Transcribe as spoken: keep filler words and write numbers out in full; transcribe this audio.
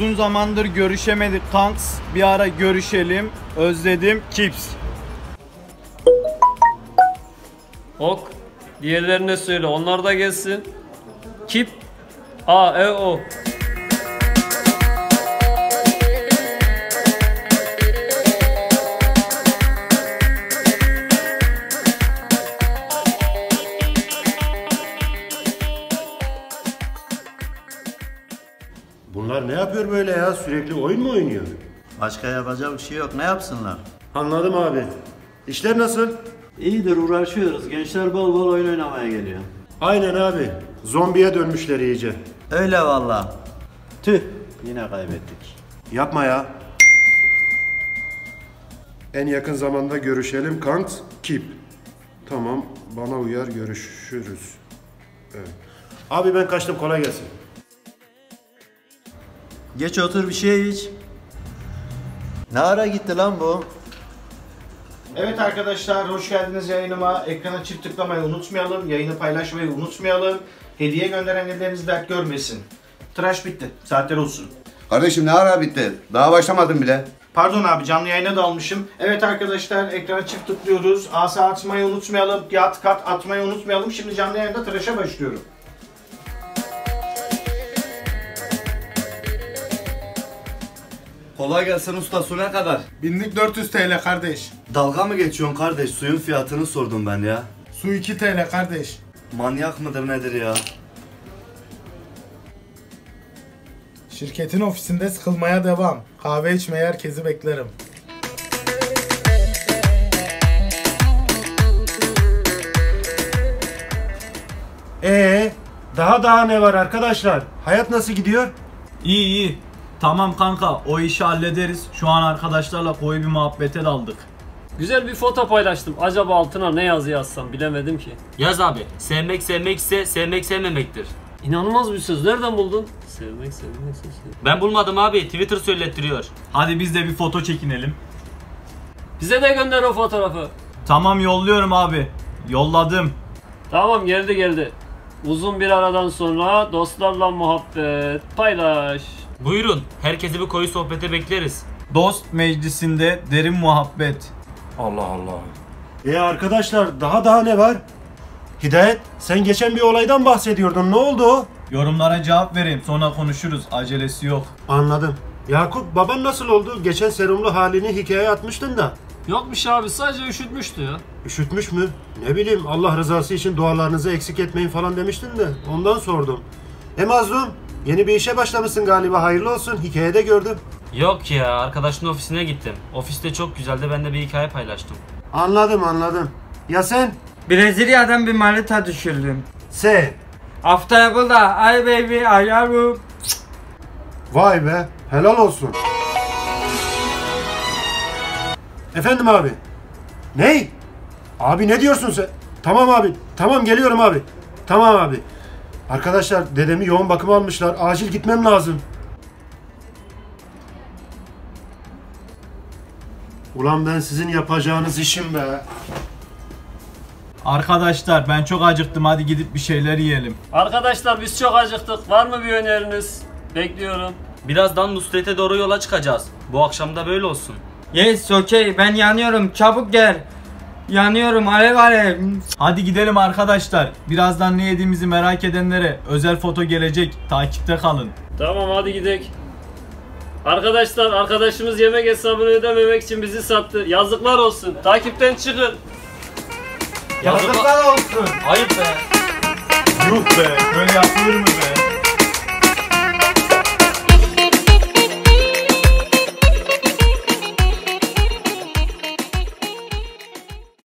Uzun zamandır görüşemedik kanks. Bir ara görüşelim. Özledim Kips. Ok. Diğerlerine söyle. Onlar da gelsin. Kip. A, E, O. Bunlar ne yapıyor böyle ya? Sürekli oyun mu oynuyor? Başka yapacak bir şey yok. Ne yapsınlar? Anladım abi. İşler nasıl? İyidir, uğraşıyoruz. Gençler bol bol oyun oynamaya geliyor. Aynen abi. Zombiye dönmüşler iyice. Öyle valla. Tüh. Yine kaybettik. Yapma ya. En yakın zamanda görüşelim Kant. Kip. Tamam. Bana uyar, görüşürüz. Evet. Abi ben kaçtım, kolay gelsin. Geç otur, bir şey iç. Ne ara gitti lan bu? Evet arkadaşlar, hoş geldiniz yayınıma. Ekrana çift tıklamayı unutmayalım. Yayını paylaşmayı unutmayalım. Hediye gönderen elleriniz dert görmesin. Tıraş bitti. Saatler olsun. Kardeşim ne ara bitti? Daha başlamadım bile. Pardon abi, canlı yayına dalmışım. Evet arkadaşlar, ekrana çift tıklıyoruz. Asa atmayı unutmayalım. Yat kat atmayı unutmayalım. Şimdi canlı yayında tıraşa başlıyorum. Kolay gelsin usta, su ne kadar? Binlik dört yüz T L kardeş. Dalga mı geçiyorsun kardeş? Suyun fiyatını sordum ben ya. Su iki T L kardeş. Manyak mıdır nedir ya? Şirketin ofisinde sıkılmaya devam. Kahve içmeye herkesi beklerim. Ee, daha daha ne var arkadaşlar? Hayat nasıl gidiyor? İyi iyi. Tamam kanka, o işi hallederiz. Şu an arkadaşlarla koyu bir muhabbete daldık. Güzel bir foto paylaştım. Acaba altına ne yazı yazsam bilemedim ki. Yaz abi. Sevmek sevmek ise sevmek sevmemektir. İnanılmaz bir söz. Nereden buldun? Sevmek sevmek sevmek. Ben bulmadım abi. Twitter söylettiriyor. Hadi biz de bir foto çekinelim. Bize de gönder o fotoğrafı. Tamam, yolluyorum abi. Yolladım. Tamam, geldi geldi. Uzun bir aradan sonra dostlarla muhabbet paylaş. Buyurun. Herkesi bir koyu sohbete bekleriz. Dost meclisinde derin muhabbet. Allah Allah. E arkadaşlar, daha daha ne var? Hidayet, sen geçen bir olaydan bahsediyordun. Ne oldu o? Yorumlara cevap vereyim, sonra konuşuruz. Acelesi yok. Anladım. Yakup, baban nasıl oldu? Geçen serumlu halini hikaye atmıştın da. Yokmuş abi, sadece üşütmüştü ya. Üşütmüş mü? Ne bileyim, Allah rızası için dualarınızı eksik etmeyin falan demiştin de ondan sordum. E Mazlum, yeni bir işe başlamışsın galiba, hayırlı olsun. Hikayede gördüm. Yok ya, arkadaşın ofisine gittim. Ofiste çok güzeldi, ben de bir hikaye paylaştım. Anladım anladım. Ya sen? Brezilya'dan bir manita düşürdüm. Sen? Haftaya burada. Ay baby, ay yavrum. Vay be, helal olsun. Efendim abi? Ney? Abi ne diyorsun sen? Tamam abi, tamam geliyorum abi. Tamam abi. Arkadaşlar, dedemi yoğun bakıma almışlar. Acil gitmem lazım. Ulan ben sizin yapacağınız işim be. Arkadaşlar ben çok acıktım, hadi gidip bir şeyler yiyelim. Arkadaşlar biz çok acıktık. Var mı bir öneriniz? Bekliyorum. Birazdan Nusret'e doğru yola çıkacağız. Bu akşam da böyle olsun. Yes, okey. Ben yanıyorum. Çabuk gel. Yanıyorum. Alev alev. Hadi gidelim arkadaşlar. Birazdan ne yediğimizi merak edenlere özel foto gelecek. Takipte kalın. Tamam, hadi gidelim. Arkadaşlar, arkadaşımız yemek hesabını ödememek için bizi sattı. Yazıklar olsun. Takipten çıkın. Yazıklar olsun. Ayıp be. Yuh be, böyle yapılır mı be?